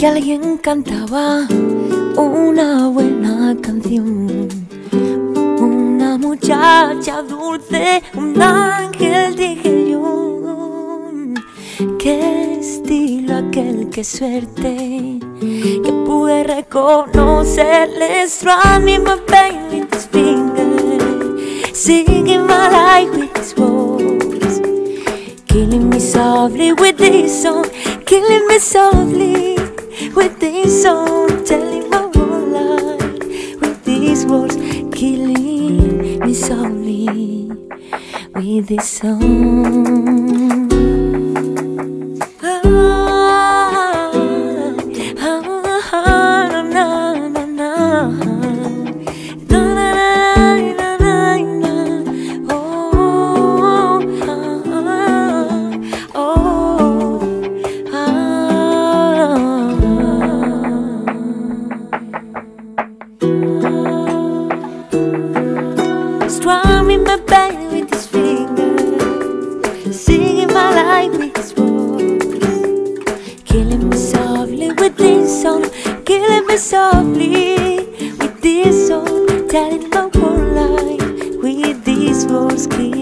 que alguien cantaba una buena canción. Una muchacha dulce, un ángel, dije yo. Qué estilo aquel, qué suerte, que pude reconocerle. Strumming my pain with his fingers, singing my life with his voice, killing me softly with this song, killing me softly with this song, telling my whole life with these words, killing me softly with this song. Strumming my baby with his fingers, singing my life with his voice, killing me softly with this song, killing me softly with this song, telling my whole life with these words.